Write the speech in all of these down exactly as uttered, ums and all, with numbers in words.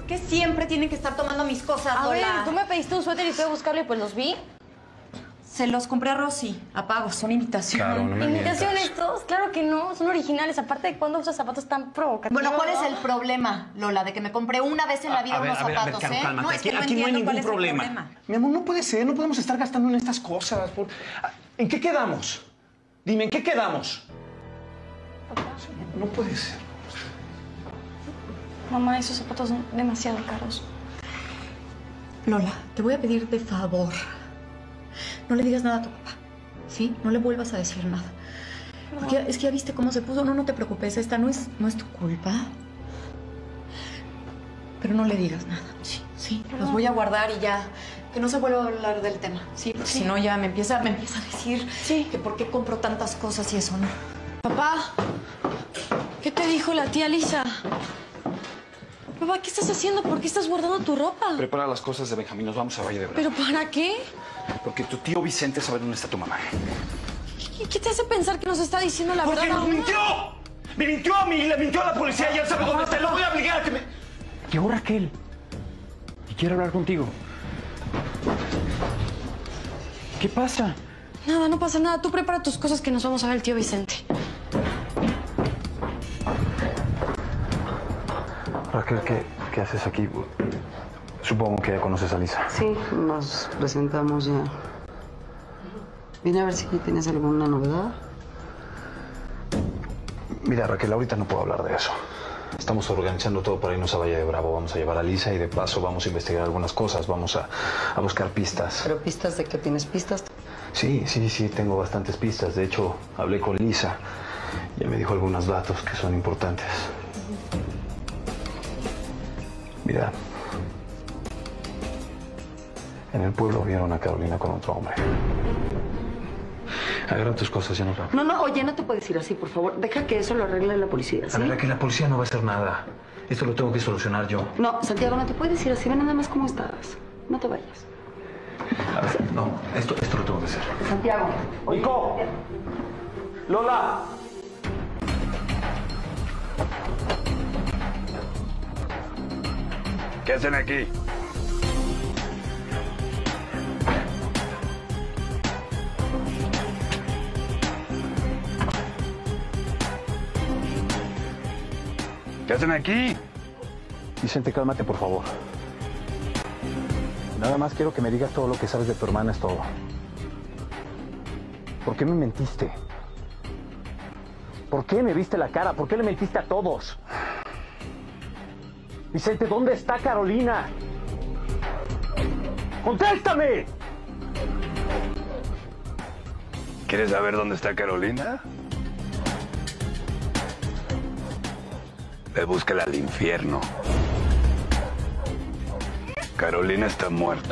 que siempre tienen que estar tomando mis cosas, A Lola? ver, tú me pediste un suéter y fui a buscarlo y pues los vi. Se los compré a Rosy. A pago, son imitaciones. Claro, no me ¿Imitaciones mientas. todos? Claro que no, son originales. Aparte de cuando usas zapatos tan provocativos. Bueno, ¿cuál es el problema, Lola, de que me compré una vez en la vida A ver, unos a ver, a ver, zapatos, Caro, eh? cálmate. No, es que Aquí, no aquí no hay entiendo ningún cuál es el problema. problema. Mi amor, no puede ser, no podemos estar gastando en estas cosas. Por... ¿En qué quedamos? Dime, ¿en qué quedamos? No puede ser. Mamá, esos zapatos son demasiado caros. Lola, te voy a pedir de favor. No le digas nada a tu papá, ¿sí? No le vuelvas a decir nada. Porque es que ya viste cómo se puso. No, no te preocupes, esta no es, no es tu culpa. Pero no le digas nada, sí, sí. Los voy a guardar y ya. Que no se vuelva a hablar del tema, ¿sí? Porque Sí. si no ya me empieza, me empieza a decir Sí. que por qué compro tantas cosas y eso no. Papá, ¿qué te dijo la tía Lisa? Papá, ¿qué estás haciendo? ¿Por qué estás guardando tu ropa? Prepara las cosas de Benjamín, nos vamos a Valle de Bravo. ¿Pero para qué? Porque tu tío Vicente sabe dónde está tu mamá. ¿Qué, qué te hace pensar que nos está diciendo la ¡Porque verdad? nos mintió! ¡Me mintió a mí! ¡Le mintió a la policía! ¡Y él sabe dónde está! ¡Lo voy a obligar a que me...! Llegó Raquel. Y quiere hablar contigo. ¿Qué pasa? Nada, no pasa nada. Tú prepara tus cosas que nos vamos a ver al tío Vicente. Raquel, ¿qué, qué haces aquí? Supongo que ya conoces a Lisa. Sí, nos presentamos ya. Vine a ver si tienes alguna novedad. Mira, Raquel, ahorita no puedo hablar de eso. Estamos organizando todo para irnos a Valle de Bravo. Vamos a llevar a Lisa y de paso vamos a investigar algunas cosas. Vamos a, a buscar pistas. ¿Pero pistas de qué tienes? ¿Pistas? Sí, sí, sí, tengo bastantes pistas. De hecho, hablé con Lisa. Ya me dijo algunos datos que son importantes. Mira, en el pueblo vieron a Carolina con otro hombre. Agarra tus cosas, ya nos vamos. No, no, oye, no te puedes ir así, por favor. Deja que eso lo arregle la policía, ¿sí? A ver, que la policía no va a hacer nada. Esto lo tengo que solucionar yo. No, Santiago, no te puedes ir así. Ve nada más cómo estás. No te vayas. A ver, no, esto, esto lo tengo que hacer. Santiago. oye, ¡Nico! ¡Lola! ¿Qué hacen aquí? ¿Qué hacen aquí? Vicente, cálmate, por favor. Nada más quiero que me digas todo lo que sabes de tu hermana, es todo. ¿Por qué me mentiste? ¿Por qué me viste la cara? ¿Por qué le mentiste a todos? Vicente, ¿dónde está Carolina? ¡Contéstame! ¿Quieres saber dónde está Carolina? Ve, búscala al infierno. Carolina está muerta.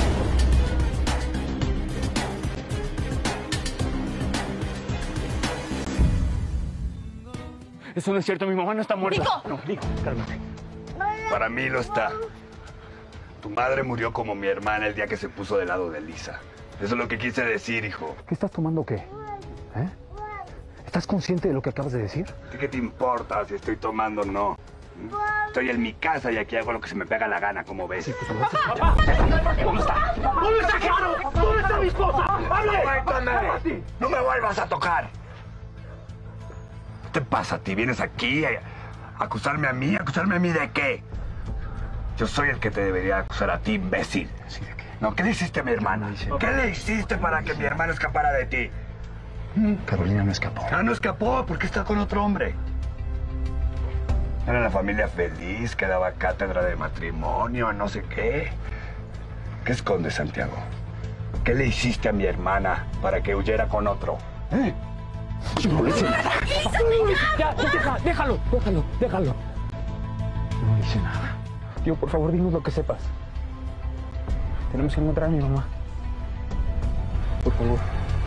Eso no es cierto, mi mamá no está muerta. ¡Nico! No, Nico, cálmate. Para mí lo está. Tu madre murió como mi hermana el día que se puso del lado de Lisa. Eso es lo que quise decir, hijo. ¿Qué estás tomando o qué? ¿Eh? ¿Estás consciente de lo que acabas de decir? ¿A ti qué te importa si estoy tomando o no? Estoy en mi casa y aquí hago lo que se me pega la gana, como ves. ¡Papá! ¿Dónde está? ¿Dónde está Caro? ¿Dónde está mi esposa? ¡Hable! ¡No me vuelvas a tocar! ¿Qué te pasa a ti? ¿Vienes aquí a acusarme a mí? ¿Acusarme a mí de qué? Yo soy el que te debería acusar a ti, imbécil. ¿Sí de qué? No, ¿qué le hiciste a mi hermana? ¿Qué le hiciste para que mi hermana escapara de ti? Carolina no escapó. Ah, no escapó, porque está con otro hombre. Era una familia feliz, que daba cátedra de matrimonio, no sé qué. ¿Qué escondes, Santiago? ¿Qué le hiciste a mi hermana para que huyera con otro? ¿Eh? Yo no le hice nada. Ya, ya, deja, déjalo, déjalo, déjalo. Yo no le hice nada. Tío, por favor, dinos lo que sepas. Tenemos que encontrar a mi mamá. Por favor.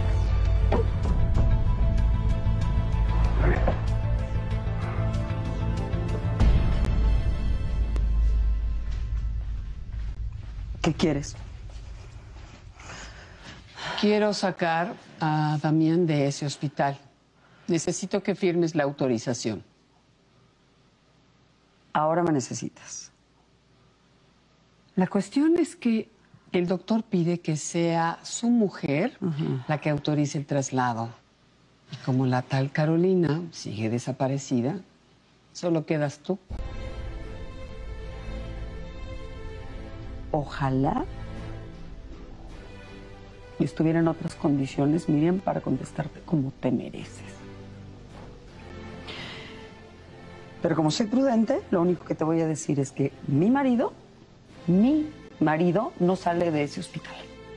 Está bien. ¿Qué quieres? Quiero sacar a Damián de ese hospital. Necesito que firmes la autorización. Ahora me necesitas. La cuestión es que el doctor pide que sea su mujer uh-huh. la que autorice el traslado. Y como la tal Carolina sigue desaparecida, solo quedas tú. Ojalá y estuviera en otras condiciones, Miriam, para contestarte como te mereces. Pero como soy prudente, lo único que te voy a decir es que mi marido, mi marido no sale de ese hospital.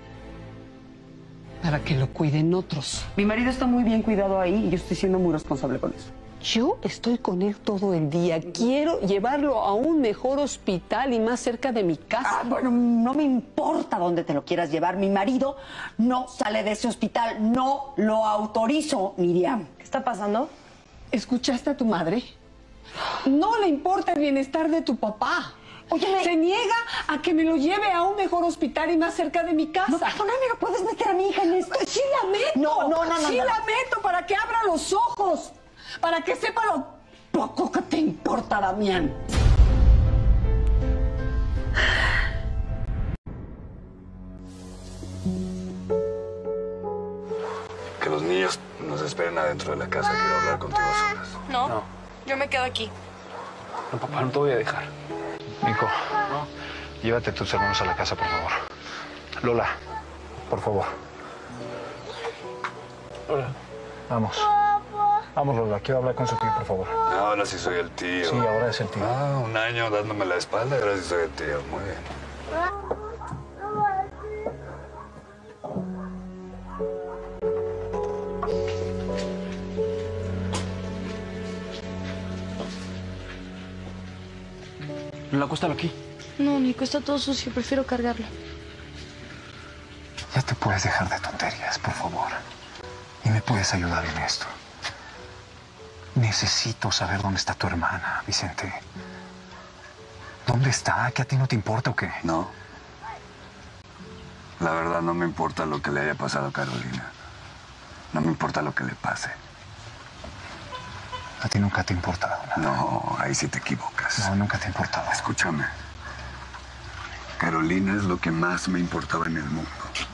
Para que lo cuiden otros. Mi marido está muy bien cuidado ahí y yo estoy siendo muy responsable con eso. Yo estoy con él todo el día. Quiero llevarlo a un mejor hospital y más cerca de mi casa. Ah, bueno, no me importa dónde te lo quieras llevar. Mi marido no sale de ese hospital. No lo autorizo, Miriam. ¿Qué está pasando? ¿Escuchaste a tu madre? No le importa el bienestar de tu papá. Óyeme. Se niega a que me lo lleve a un mejor hospital y más cerca de mi casa. No, perdóname, no puedes meter a mi hija en esto. Sí la meto. No, no, no, no. Sí no, la no. meto para que abra los ojos. Para que sepa lo poco que te importa, Damián. Que los niños nos esperen adentro de la casa. Quiero hablar contigo a solas. No, No. yo me quedo aquí. No, papá, no te voy a dejar. Nico, no. Llévate a tus hermanos a la casa, por favor. Lola, por favor. Lola, vamos. Vamos, Lola, quiero hablar con su tío, por favor. Ahora sí soy el tío. Sí, ahora es el tío. Ah, un año dándome la espalda y ahora sí soy el tío. Muy bien. Lola, acuéstalo aquí. No, Nico, está todo sucio. Prefiero cargarlo. Ya te puedes dejar de tonterías, por favor. Y me puedes ayudar en esto. Necesito saber dónde está tu hermana, Vicente. ¿Dónde está? ¿Que a ti no te importa o qué? No. La verdad no me importa lo que le haya pasado a Carolina. No me importa lo que le pase. A ti nunca te ha importado nada. No, ahí sí te equivocas. No, nunca te ha importado. Escúchame. Carolina es lo que más me importaba en el mundo.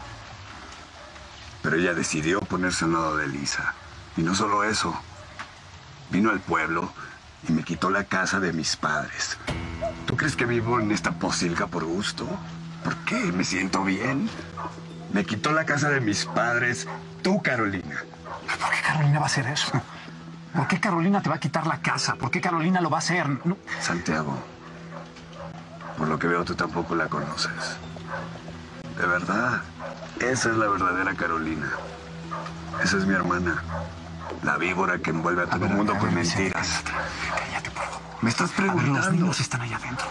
Pero ella decidió ponerse al lado de Lisa. Y no solo eso. Vino al pueblo y me quitó la casa de mis padres. ¿Tú crees que vivo en esta posilga por gusto? ¿Por qué? ¿Me siento bien? Me quitó la casa de mis padres, tú, Carolina. ¿Por qué Carolina va a hacer eso? ¿Por qué Carolina te va a quitar la casa? ¿Por qué Carolina lo va a hacer? No. Santiago, por lo que veo tú tampoco la conoces. De verdad, esa es la verdadera Carolina. Esa es mi hermana. La víbora que envuelve a todo el mundo con mentiras. Cállate, por favor. Me estás A ver, preguntando. los niños están allá adentro.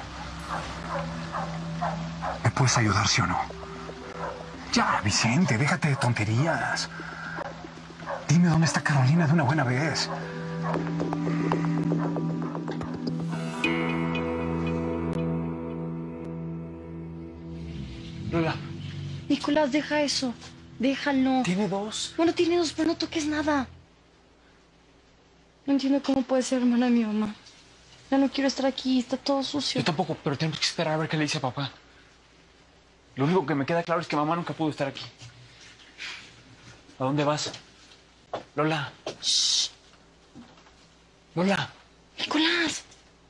¿Me puedes ayudar, sí o no? Ya, Vicente, déjate de tonterías. Dime dónde está Carolina de una buena vez. Lola. Nicolás, deja eso. Déjalo. Tiene dos. Bueno, tiene dos, pero no toques nada. No entiendo cómo puede ser hermana de mi mamá. Ya no quiero estar aquí, está todo sucio. Yo tampoco, pero tenemos que esperar a ver qué le dice a papá. Lo único que me queda claro es que mamá nunca pudo estar aquí. ¿A dónde vas? Lola. Shh. Lola. Nicolás.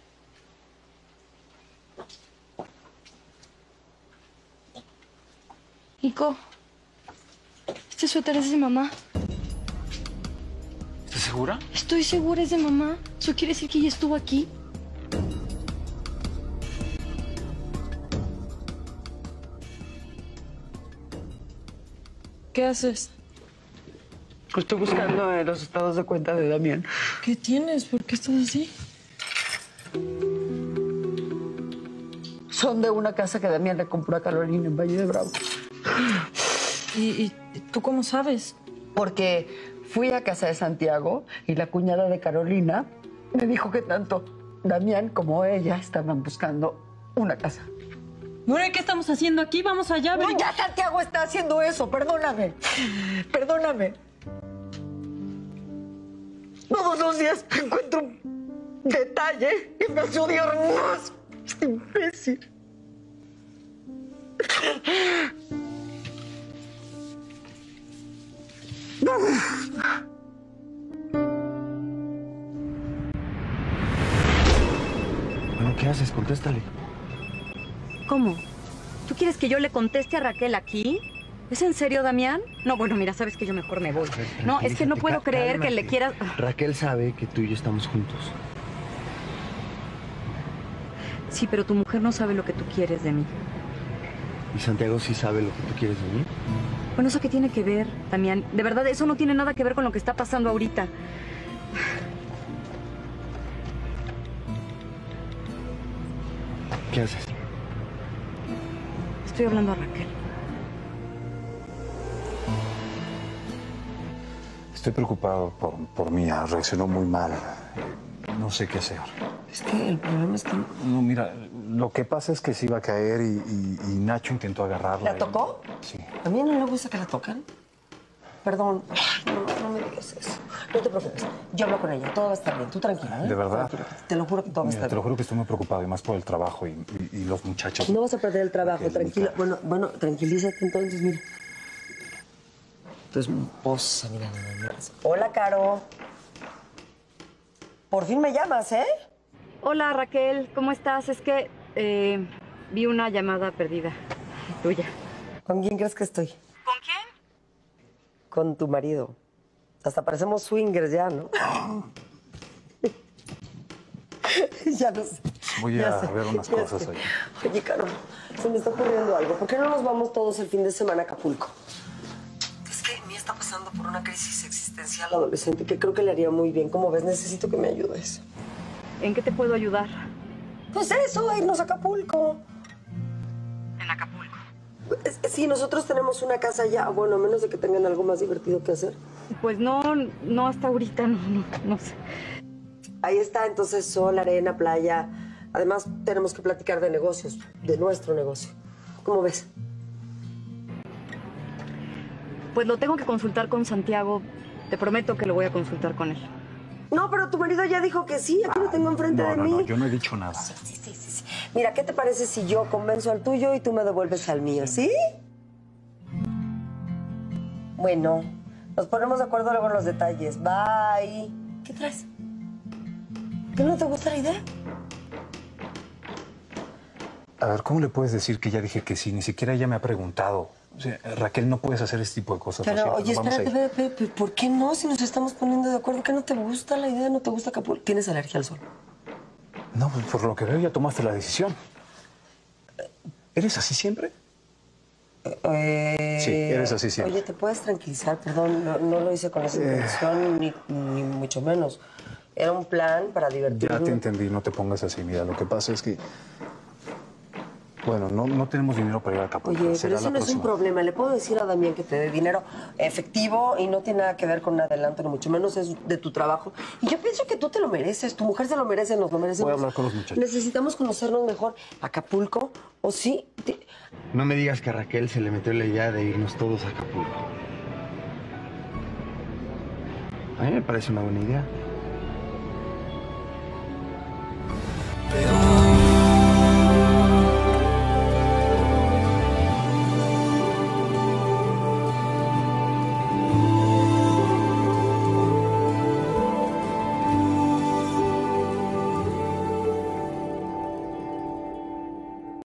Nico. Este suéter es de mamá. ¿Estás segura? Estoy segura es de mamá. ¿Eso quiere decir que ella estuvo aquí? ¿Qué haces? Estoy buscando eh, los estados de cuenta de Damián. ¿Qué tienes? ¿Por qué estás así? Son de una casa que Damián le compró a Carolina en Valle de Bravo. ¿Y, y tú cómo sabes? Porque fui a casa de Santiago y la cuñada de Carolina me dijo que tanto Damián como ella estaban buscando una casa. Bueno, ¿y qué estamos haciendo aquí? Vamos allá, No, ven. ya Santiago está haciendo eso, perdóname. Perdóname. Todos los días encuentro un detalle y me hace odiar más. Este imbécil. Bueno, ¿qué haces? Contéstale. ¿Cómo? ¿Tú quieres que yo le conteste a Raquel aquí? ¿Es en serio, Damián? No, bueno, mira, sabes que yo mejor me voy. No, es que no puedo creer que le quieras... Raquel sabe que tú y yo estamos juntos. Sí, pero tu mujer no sabe lo que tú quieres de mí. ¿Y Santiago sí sabe lo que tú quieres de mí? Bueno, ¿eso qué tiene que ver, Damián? De verdad, eso no tiene nada que ver con lo que está pasando ahorita. ¿Qué haces? Estoy hablando a Raquel. Estoy preocupado por, por Mía. Reaccionó muy mal. No sé qué hacer. Es que el problema es que... No, mira, lo que pasa es que se iba a caer y, y, y Nacho intentó agarrarla. ¿La y- tocó? Sí. ¿A mí no le gusta que la tocan? Perdón. Ay, no, no me digas eso. No te preocupes. Yo hablo con ella. Todo va a estar bien. Tú tranquila, ¿eh? ¿De verdad? Tranquila. Te lo juro que todo va a Mira, estar te lo bien. juro que estoy muy preocupado, y más por el trabajo y, y- y los muchachos. No vas a perder el trabajo, Ok, tranquila. Mica. Bueno, bueno, tranquilízate entonces, mira. Tu esposa, mira nada más. Hola, Caro. Por fin me llamas, ¿eh? Hola, Raquel, ¿cómo estás? Es que eh, vi una llamada perdida tuya. ¿Con quién crees que estoy? ¿Con quién? Con tu marido. Hasta parecemos swingers ya, ¿no? Ya lo sé. Voy ya a sé, ver unas ya cosas sé. ahí. Oye, Caro, se me está ocurriendo algo. ¿Por qué no nos vamos todos el fin de semana a Acapulco? Es que Mía está pasando por una crisis existencial adolescente que creo que le haría muy bien. ¿Cómo ves? Necesito que me ayudes. ¿En qué te puedo ayudar? Pues eso, irnos a Acapulco. En Acapulco. Es- Sí, nosotros tenemos una casa allá. Bueno, a menos de que tengan algo más divertido que hacer. Pues no, no hasta ahorita, no, no, no sé. Ahí está, entonces, sol, arena, playa. Además, tenemos que platicar de negocios, de nuestro negocio. ¿Cómo ves? Pues lo tengo que consultar con Santiago. Te prometo que lo voy a consultar con él. No, pero tu marido ya dijo que sí. Aquí lo tengo enfrente No, de no, mí. no, yo no he dicho nada. Sí, sí, sí, sí. Mira, ¿qué te parece si yo convenzo al tuyo y tú me devuelves al mío, sí? Bueno, nos ponemos de acuerdo luego en los detalles. Bye. ¿Qué traes? ¿Qué no te gusta la idea? A ver, ¿cómo le puedes decir que ya dije que sí? Ni siquiera ella me ha preguntado. O sea, Raquel, no puedes hacer este tipo de cosas. lo Pero, siento, oye, nos vamos a espérate, ir. espérate, espérate, ¿por qué no? Si nos estamos poniendo de acuerdo, ¿qué no te gusta la idea? ¿No te gusta Acapulco? ¿Tienes alergia al sol? No, pues por lo que veo ya tomaste la decisión. ¿Eres así siempre? Eh, Sí, eres así siempre. Oye, ¿te puedes tranquilizar? Perdón, no, no lo hice con esa intención, ni, ni mucho menos. Era un plan para divertirnos. Ya te entendí, no te pongas así. Mira, lo que pasa es que... Bueno, no, no tenemos dinero para ir a Acapulco. Oye, Será pero eso la no es un próxima. problema. Le puedo decir a Damián que te dé dinero efectivo y no tiene nada que ver con un adelanto, ni mucho menos es de tu trabajo. Y yo pienso que tú te lo mereces, tu mujer se lo merece, nos lo merecemos. Voy a hablar con los muchachos. Necesitamos conocernos mejor. ¿Acapulco? ¿O sí? Te- No me digas que a Raquel se le metió la idea de irnos todos a Acapulco. A mí me parece una buena idea.